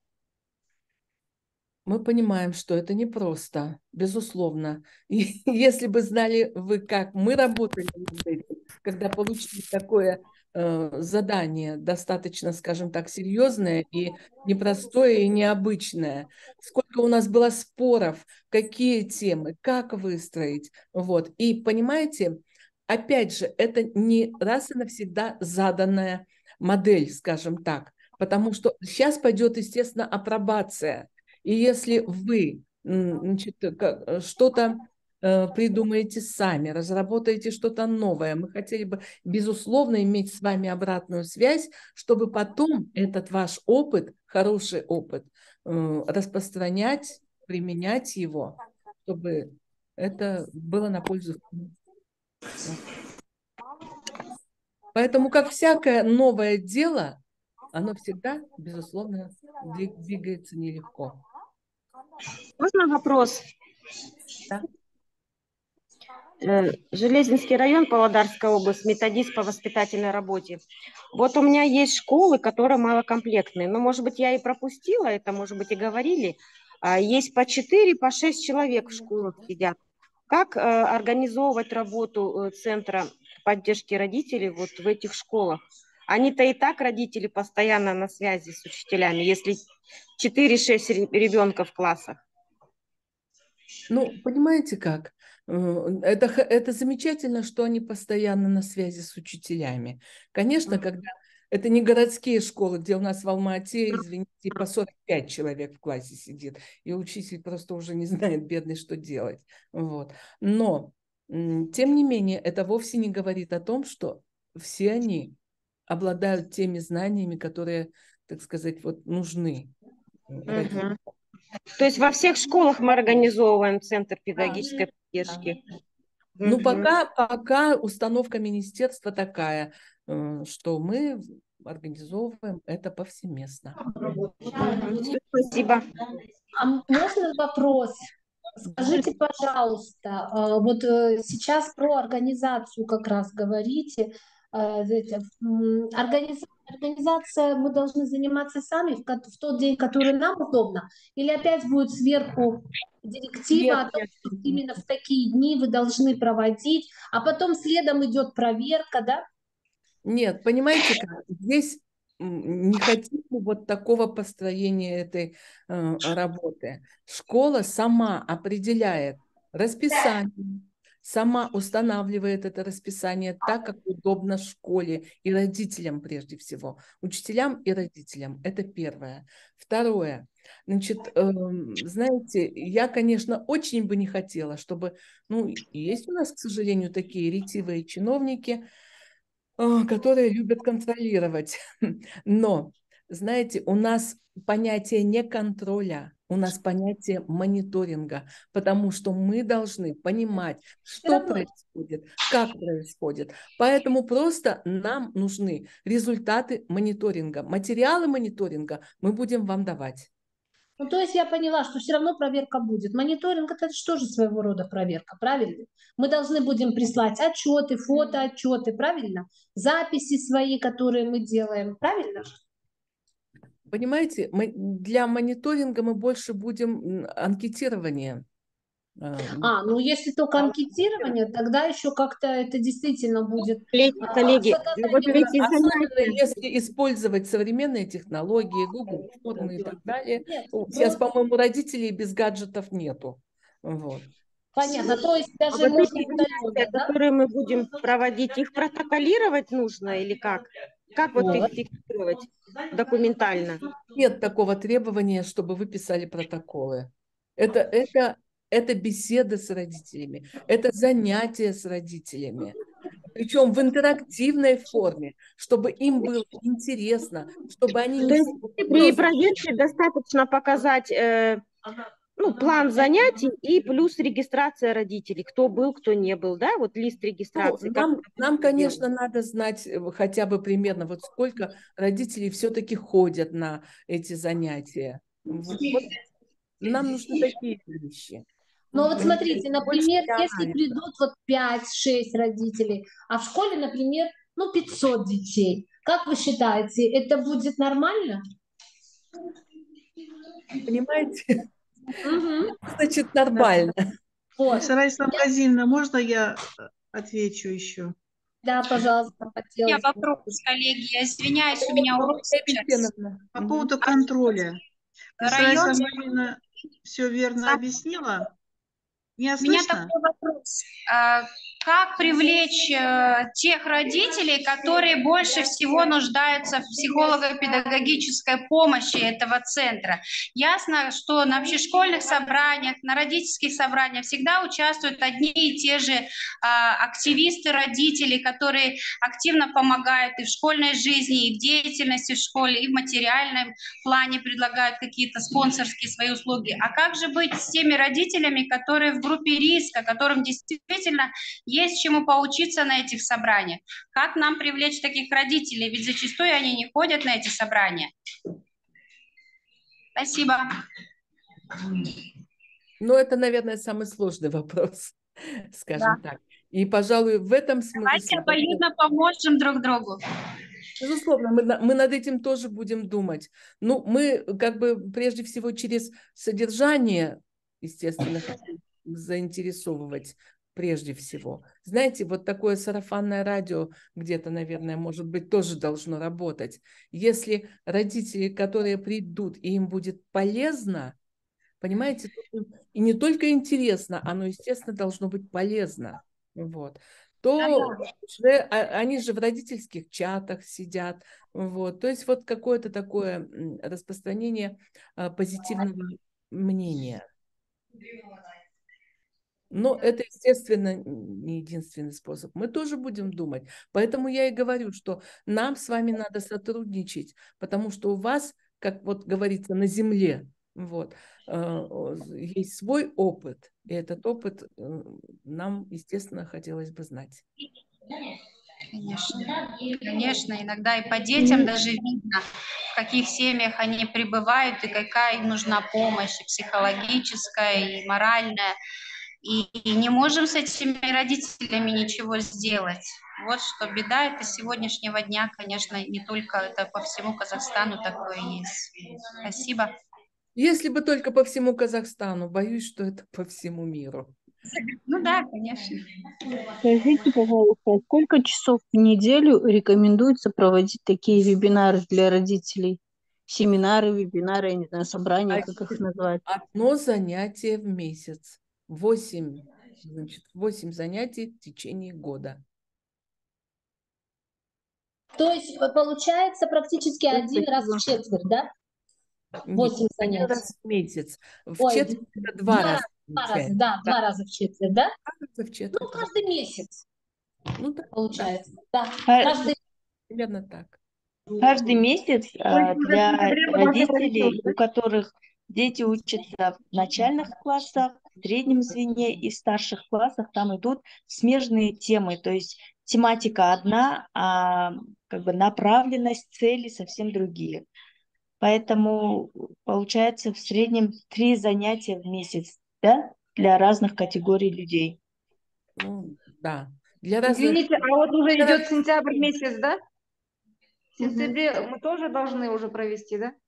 Мы понимаем, что это непросто, безусловно. И если бы знали вы, как мы работали над этим, когда получили такое задание, достаточно, скажем так, серьезное и непростое, и необычное, сколько у нас было споров, какие темы, как выстроить. Вот. И понимаете, опять же, это не раз и навсегда заданная модель, скажем так, потому что сейчас пойдет, естественно, апробация. И если вы что-то придумаете сами, разработаете что-то новое, мы хотели бы, безусловно, иметь с вами обратную связь, чтобы потом этот ваш опыт, хороший опыт, распространять, применять его, чтобы это было на пользу. Поэтому, как всякое новое дело, оно всегда, безусловно, двигается нелегко. Можно вопрос? Да. Железинский район, Павлодарская область, методист по воспитательной работе. Вот у меня есть школы, которые малокомплектные. Но, может быть, я и пропустила это, может быть, и говорили. Есть по 4, по 6 человек в школах сидят. Как организовывать работу центра поддержки родителей вот в этих школах? Они-то и так, родители, постоянно на связи с учителями, если 4-6 ребенка в классах. Ну, понимаете как? Это замечательно, что они постоянно на связи с учителями. Конечно, когда это не городские школы, где у нас в Алма-Ате, извините, по 45 человек в классе сидит, и учитель просто уже не знает, бедный, что делать. Вот. Но, тем не менее, это вовсе не говорит о том, что все они обладают теми знаниями, которые, так сказать, вот нужны родителям. То есть во всех школах мы организовываем центр педагогической поддержки. Ну, пока установка министерства такая, что мы организовываем это повсеместно. Спасибо. А можно вопрос? Скажите, пожалуйста, вот сейчас про организацию как раз говорите. Организация мы должны заниматься сами в тот день, который нам удобно, или опять будет сверху директива о том, что именно в такие дни вы должны проводить, а потом следом идет проверка, да? Нет, понимаете как? Здесь не хотим вот такого построения этой работы. Школа сама определяет расписание, сама устанавливает это расписание так, как удобно школе и родителям прежде всего. Учителям и родителям. Это первое. Второе. Значит, знаете, я, конечно, очень бы не хотела, чтобы, ну, есть у нас, к сожалению, такие ретивые чиновники, которые любят контролировать. Но, знаете, у нас понятие не контроля, у нас понятие мониторинга, потому что мы должны понимать, что происходит, как происходит. Поэтому просто нам нужны результаты мониторинга. Материалы мониторинга мы будем вам давать. Ну, то есть я поняла, что все равно проверка будет. Мониторинг – это же тоже своего рода проверка, правильно? Мы должны будем прислать отчеты, фотоотчеты, правильно? Записи свои, которые мы делаем, правильно? Понимаете, для мониторинга мы больше будем анкетирование. Ну если только анкетирование, тогда еще как-то это действительно будет... Коллеги, вот эти занятия, если использовать современные технологии, Google формы и так далее. Сейчас, по-моему, родителей без гаджетов нету. Вот. Понятно, то есть даже вот можно... эти занятия, которые мы будем проводить, их протоколировать нужно или как? Как вот их фиксировать документально? Нет такого требования, чтобы вы писали протоколы. Это беседы с родителями, это занятия с родителями. Причем в интерактивной форме, чтобы им было интересно, чтобы они... То есть при проверке достаточно показать план занятий и плюс регистрация родителей, кто был, кто не был, да, вот лист регистрации. Нам, конечно, надо знать хотя бы примерно, вот сколько родителей все-таки ходят на эти занятия. Вот нам нужны такие вещи. Ну вот смотрите, например, если придут вот 5-6 родителей, а в школе, например, 500 детей, как вы считаете, это будет нормально? Понимаете? Значит, нормально. Раиса Абразимовна, можно я отвечу еще? Да, пожалуйста, хотелось. Я вопрос, коллеги, я извиняюсь, у меня урок сейчас. По поводу контроля. Раиса Абразимовна все верно объяснила? Меня У меня слышно? такой вопрос. Как привлечь тех родителей, которые больше всего нуждаются в психолого-педагогической помощи этого центра? Ясно, что на общешкольных собраниях, на родительских собраниях всегда участвуют одни и те же активисты, родители, которые активно помогают и в школьной жизни, и в деятельности в школе, и в материальном плане предлагают какие-то спонсорские свои услуги. А как же быть с теми родителями, которые в группе риска, которым действительно есть чему поучиться на этих собраниях? Как нам привлечь таких родителей? Ведь зачастую они не ходят на эти собрания. Спасибо. Ну, это, наверное, самый сложный вопрос, скажем так. И, пожалуй, в этом смысле... Давайте обоюдно поможем друг другу. Безусловно, мы над этим тоже будем думать. Ну, мы как бы прежде всего через содержание, естественно, хотим заинтересовывать прежде всего. Знаете, вот такое сарафанное радио где-то, наверное, может быть, тоже должно работать. Если родители, которые придут, и им будет полезно, Понимаете? И не только интересно, оно, естественно, должно быть полезно. Вот. То уже, они же в родительских чатах сидят. Вот. То есть вот какое-то такое распространение позитивного мнения. Но это, естественно, не единственный способ. Мы тоже будем думать. Поэтому я и говорю, что нам с вами надо сотрудничать, потому что у вас, как вот говорится, на земле, вот, есть свой опыт. И этот опыт нам, естественно, хотелось бы знать. Конечно, конечно, иногда и по детям даже видно, в каких семьях они пребывают и какая им нужна помощь, и психологическая, и моральная. И не можем с этими родителями ничего сделать. Вот что беда это сегодняшнего дня, конечно, не только это по всему Казахстану такое есть. Спасибо. Если бы только по всему Казахстану, боюсь, что это по всему миру. Ну да, конечно. Скажите, пожалуйста, сколько часов в неделю рекомендуется проводить такие вебинары для родителей? Семинары, вебинары, я не знаю, собрания, как их назвать? Одно занятие в месяц. 8 занятий в течение года. То есть получается практически один раз в четверть, да? 8 Нет, один занятий. раз в месяц. В Ой, четверть это 2 раза. Два раза, получается. да, 2 раза в четверть, да? 2 раза в четверть. Ну, каждый месяц Ну, да, получается. Да, Ка- каждый примерно так. Каждый месяц для родителей, да? у которых дети учатся в начальных классах, в среднем звене и в старших классах, там идут смежные темы, то есть тематика одна, а как бы направленность, цели совсем другие. Поэтому получается в среднем 3 занятия в месяц, да, для разных категорий людей. Ну, да. Для разных... Извините, а вот уже для идет разных- сентябрь месяц, да? В сентябре мы тоже должны уже провести, да?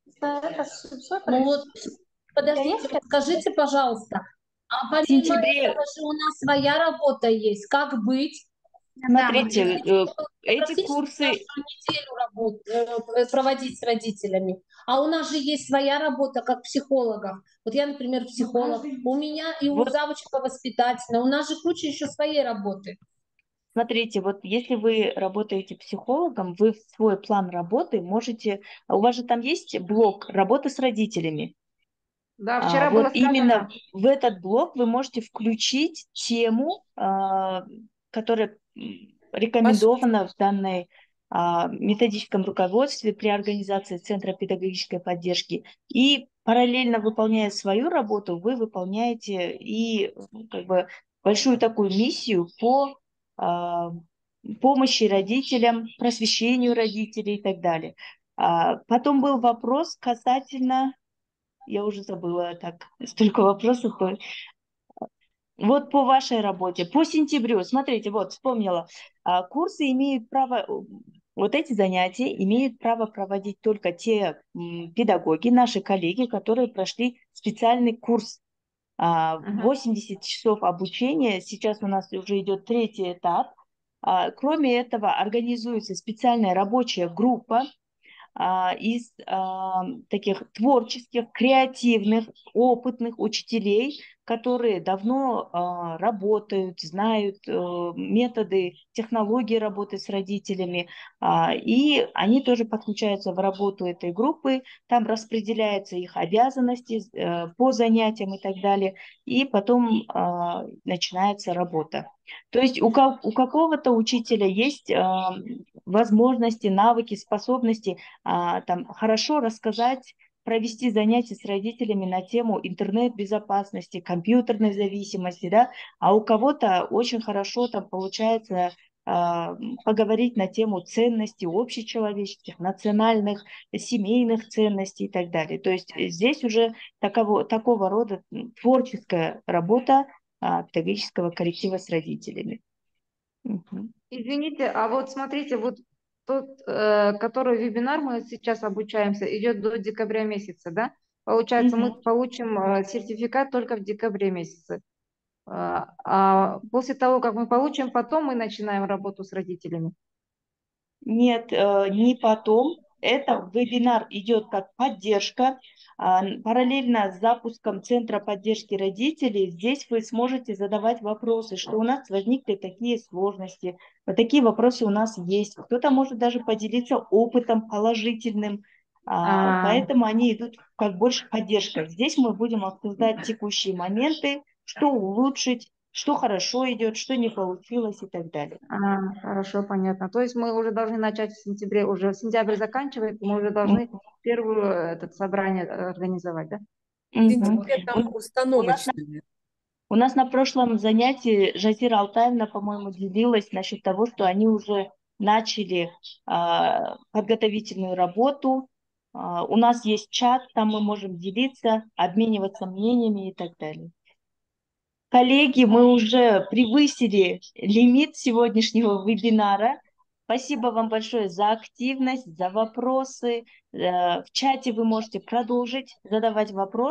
Ну вот, подождите, скажите, пожалуйста, а В помимо сентябре, этого же у нас своя работа есть. Как быть? смотрите, эти Практически курсы, каждую неделю проводить с родителями. А у нас же есть своя работа как психологов. Вот я, например, психолог. У меня и у вот завучка воспитательная. У нас же куча еще своей работы. смотрите, вот если вы работаете психологом, вы в свой план работы можете, у вас же там есть блок работы с родителями. Да, вчера было Вот именно сказано. в этот блок вы можете включить тему, которая рекомендована в данной методическом руководстве при организации Центра педагогической поддержки. И параллельно выполняя свою работу, вы выполняете и как бы большую такую миссию по помощи родителям, просвещению родителей и так далее. Потом был вопрос касательно, я уже забыла, так, столько вопросов. Вот по вашей работе, по сентябрю, смотрите, вот вспомнила, курсы имеют право, вот эти занятия имеют право проводить только те педагоги, наши коллеги, которые прошли специальный курс. 80 часов обучения, сейчас у нас уже идет 3-й этап. Кроме этого, организуется специальная рабочая группа из таких творческих, креативных, опытных учителей, которые давно работают, знают методы, технологии работы с родителями, и они тоже подключаются в работу этой группы, там распределяются их обязанности по занятиям и так далее, и потом начинается работа. То есть у какого-то учителя есть возможности, навыки, способности там, хорошо рассказать, провести занятия с родителями на тему интернет-безопасности, компьютерной зависимости, да, а у кого-то очень хорошо там получается поговорить на тему ценностей общечеловеческих, национальных, семейных ценностей и так далее. То есть здесь уже такого рода творческая работа педагогического коллектива с родителями. Извините, а вот смотрите, вот тот, который вебинар мы сейчас обучаемся, идет до декабря месяца, да? Получается, мы получим сертификат только в декабре месяце. А после того, как мы получим, потом мы начинаем работу с родителями. Нет, не потом. Это вебинар идет как поддержка. Параллельно с запуском Центра поддержки родителей здесь вы сможете задавать вопросы, что у нас возникли такие сложности, вот такие вопросы у нас есть. Кто-то может даже поделиться опытом положительным, поэтому они идут как больше поддержка. Здесь мы будем обсуждать текущие моменты, что улучшить, что хорошо идет, что не получилось и так далее. Хорошо, понятно. То есть мы уже должны начать в сентябре, уже сентябрь заканчивается, мы уже должны первую это собрание организовать, да? В сентябре там установочные. У нас на прошлом занятии Жазира Алтаевна, по-моему, делилась насчет того, что они уже начали подготовительную работу. У нас есть чат, там мы можем делиться, обмениваться мнениями и так далее. Коллеги, мы уже превысили лимит сегодняшнего вебинара. Спасибо вам большое за активность, за вопросы. В чате вы можете продолжить задавать вопросы.